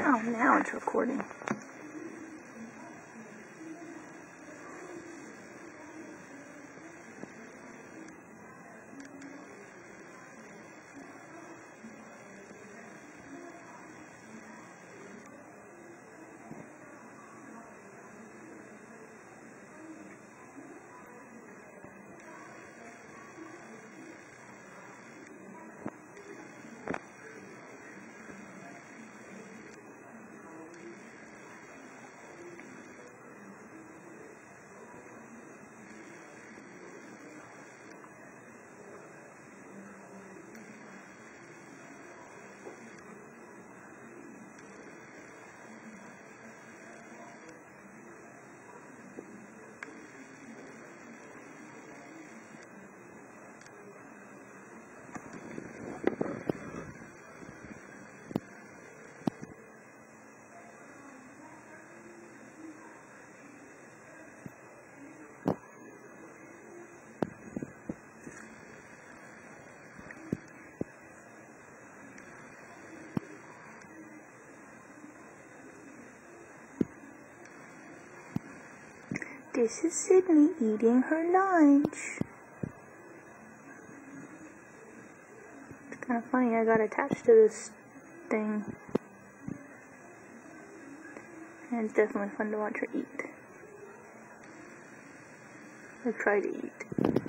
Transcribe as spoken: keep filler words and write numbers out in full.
Oh, now it's recording. This is Sydney eating her lunch. It's kind of funny, I got attached to this thing. And it's definitely fun to watch her eat. Or try to eat.